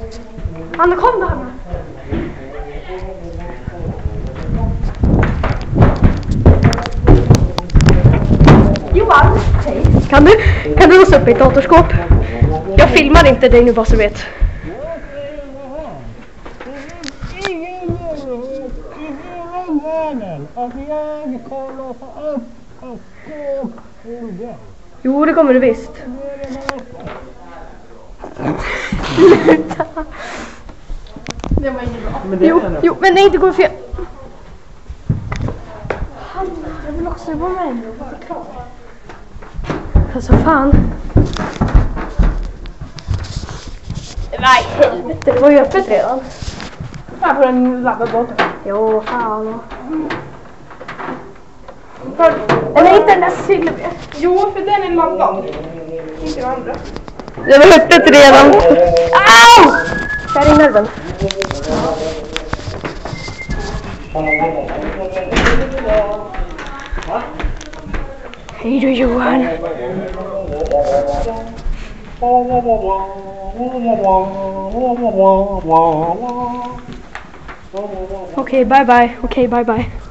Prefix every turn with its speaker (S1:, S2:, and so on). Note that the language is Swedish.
S1: Anna, kom då, Anna. Johan, hej. Kan du låsa upp mitt datorskåp? Jag filmar inte dig nu, bara så vet. Jo, det kommer du visst. Det var inte bra. Jo, men nej, det går fel. Jag vill också vara med. Alltså fan. Nej, helvete, det var ju öppet redan. Här får den labba bort. Jo, fan. Eller inte den där Sylvia.
S2: Jo, för den är laddad. Inte den andra.
S1: Det var öppet redan. Au! Där i nerven. Hej då, Johan. Okej, bye bye. Okej, bye bye.